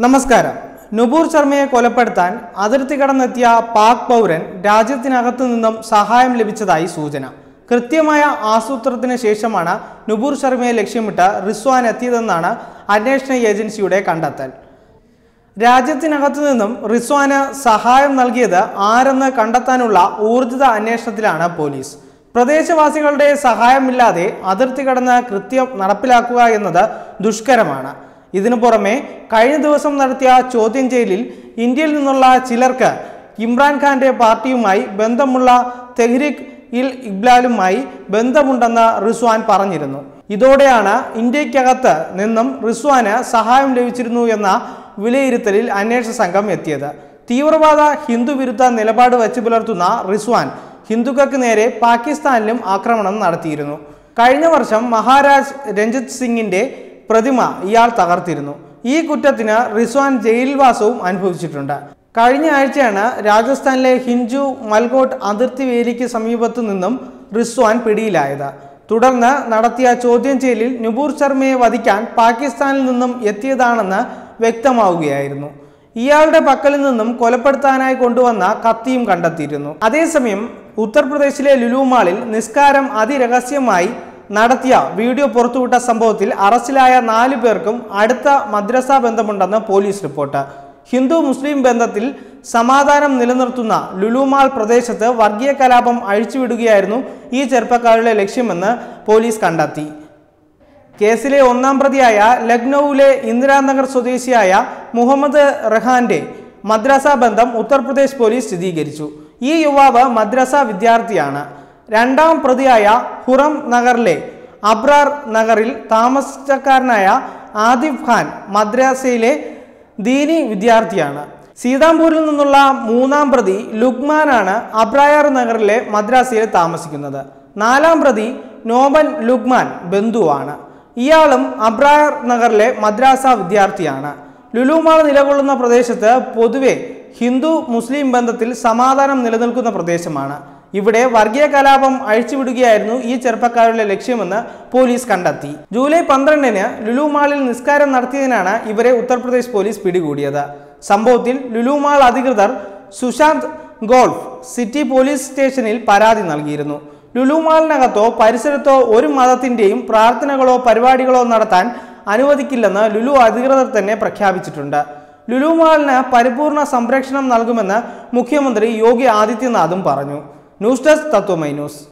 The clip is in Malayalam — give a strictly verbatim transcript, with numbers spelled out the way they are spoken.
നമസ്കാരം. നുപൂർ ശർമ്മയെ കൊലപ്പെടുത്താൻ അതിർത്തി കടന്നെത്തിയ പാക് പൗരൻ രാജ്യത്തിനകത്തു നിന്നും സഹായം ലഭിച്ചതായി സൂചന. കൃത്യമായ ആസൂത്രത്തിന് ശേഷമാണ് നുപൂർ ശർമ്മയെ ലക്ഷ്യമിട്ട് റിസ്വാൻ എത്തിയതെന്നാണ് അന്വേഷണ ഏജൻസിയുടെ കണ്ടെത്തൽ. രാജ്യത്തിനകത്തു നിന്നും റിസ്വാന് സഹായം നൽകിയത് ആരെന്ന് കണ്ടെത്താനുള്ള ഊർജിത അന്വേഷണത്തിലാണ് പോലീസ്. പ്രദേശവാസികളുടെ സഹായമില്ലാതെ അതിർത്തി കടന്ന് കൃത്യം നടപ്പിലാക്കുക എന്നത് ദുഷ്കരമാണ്. ഇതിനു പുറമെ കഴിഞ്ഞ ദിവസം നടത്തിയ ചോദ്യം ചെയ്യലിൽ ഇന്ത്യയിൽ നിന്നുള്ള ചിലർക്ക് ഇമ്രാൻഖാന്റെ പാർട്ടിയുമായി ബന്ധമുള്ള തെഹ്രീക്ക് ഇൽ ഇഖ്ബാലുമായി ബന്ധമുണ്ടെന്ന് റിസ്വാൻ പറഞ്ഞിരുന്നു. ഇതോടെയാണ് ഇന്ത്യക്കകത്ത് നിന്നും റിസ്വാന് സഹായം ലഭിച്ചിരുന്നു എന്ന വിലയിരുത്തലിൽ അന്വേഷണ സംഘം എത്തിയത്. തീവ്രവാദ ഹിന്ദു വിരുദ്ധ നിലപാട് വച്ചു പുലർത്തുന്ന റിസ്വാൻ ഹിന്ദുക്കൾക്ക് നേരെ പാകിസ്ഥാനിലും ആക്രമണം നടത്തിയിരുന്നു. കഴിഞ്ഞ വർഷം മഹാരാജ് രഞ്ജിത് സിംഗിന്റെ പ്രതിമ ഇയാൾ തകർത്തിരുന്നു. ഈ കുറ്റത്തിന് റിസ്വാൻ ജയിൽവാസവും അനുഭവിച്ചിട്ടുണ്ട്. കഴിഞ്ഞ ആഴ്ചയാണ് രാജസ്ഥാനിലെ ഹിഞ്ചു മൽഗോട്ട് അതിർത്തി വേലിക്ക് സമീപത്തു നിന്നും റിസ്വാൻ പിടിയിലായത്. തുടർന്ന് നടത്തിയ ചോദ്യം ചെയ്യലിൽ നുപൂർ ശർമ്മയെ വധിക്കാൻ പാകിസ്ഥാനിൽ നിന്നും എത്തിയതാണെന്ന് വ്യക്തമാവുകയായിരുന്നു. ഇയാളുടെ പക്കലിൽ നിന്നും കൊലപ്പെടുത്താനായി കൊണ്ടുവന്ന കത്തിയും കണ്ടെത്തിയിരുന്നു. അതേസമയം ഉത്തർപ്രദേശിലെ ലുലു മാളിൽ നിസ്കാരം അതിരഹസ്യമായി നടത്തിയ വീഡിയോ പുറത്തുവിട്ട സംഭവത്തിൽ അറസ്റ്റിലായ നാലു പേർക്കും അടുത്ത മദ്രസ ബന്ധമുണ്ടെന്ന് പോലീസ് റിപ്പോർട്ട്. ഹിന്ദു മുസ്ലിം ബന്ധത്തിൽ സമാധാനം നിലനിർത്തുന്ന ലുലു മാൾ പ്രദേശത്ത് വർഗീയ കലാപം അഴിച്ചുവിടുകയായിരുന്നു ഈ ചെറുപ്പക്കാരുടെ ലക്ഷ്യമെന്ന് പോലീസ് കണ്ടെത്തി. കേസിലെ ഒന്നാം പ്രതിയായ ലക്നൌവിലെ ഇന്ദിരാനഗർ സ്വദേശിയായ മുഹമ്മദ് റഹാന്റെ മദ്രസ ബന്ധം ഉത്തർപ്രദേശ് പോലീസ് സ്ഥിരീകരിച്ചു. ഈ യുവാവ് മദ്രസ വിദ്യാർത്ഥിയാണ്. രണ്ടാം പ്രതിയായ ഹുറം നഗറിലെ അബ്രാർ നഗറിൽ താമസക്കാരനായ ആദിഫ് ഖാൻ മദ്രസയിലെ ദീനി വിദ്യാർത്ഥിയാണ്. സീതാംപൂരിൽ നിന്നുള്ള മൂന്നാം പ്രതി ലുക്മാനാണ് അബ്രായർ നഗറിലെ മദ്രസയിൽ താമസിക്കുന്നത്. നാലാം പ്രതി നോബൻ ലുക്മാൻ ബന്ധുവാണ്. ഇയാളും അബ്രായർ നഗറിലെ മദ്രസ വിദ്യാർത്ഥിയാണ്. ലുലുമാൾ നിലകൊള്ളുന്ന പ്രദേശത്ത് പൊതുവെ ഹിന്ദു മുസ്ലിം ബന്ധത്തിൽ സമാധാനം നിലനിൽക്കുന്ന പ്രദേശമാണ്. ഇവിടെ വർഗീയ കലാപം അഴിച്ചുവിടുകയായിരുന്നു ഈ ചെറുപ്പക്കാരുടെ ലക്ഷ്യമെന്ന് പോലീസ് കണ്ടെത്തി. ജൂലൈ പന്ത്രണ്ടിന് ലുലു മാളിൽ നിസ്കാരം നടത്തിയതിനാണ് ഇവരെ ഉത്തർപ്രദേശ് പോലീസ് പിടികൂടിയത്. സംഭവത്തിൽ ലുലു മാൾ അധികൃതർ സുശാന്ത് ഗോൾഫ് സിറ്റി പോലീസ് സ്റ്റേഷനിൽ പരാതി നൽകിയിരുന്നു. ലുലു മാളിനകത്തോ പരിസരത്തോ ഒരു മതത്തിന്റെയും പ്രാർത്ഥനകളോ പരിപാടികളോ നടത്താൻ അനുവദിക്കില്ലെന്ന് ലുലു അധികൃതർ തന്നെ പ്രഖ്യാപിച്ചിട്ടുണ്ട്. ലുലു മാളിന് പരിപൂർണ സംരക്ഷണം നൽകുമെന്ന് മുഖ്യമന്ത്രി യോഗി ആദിത്യനാഥും പറഞ്ഞു. News desk Tatwamayi news.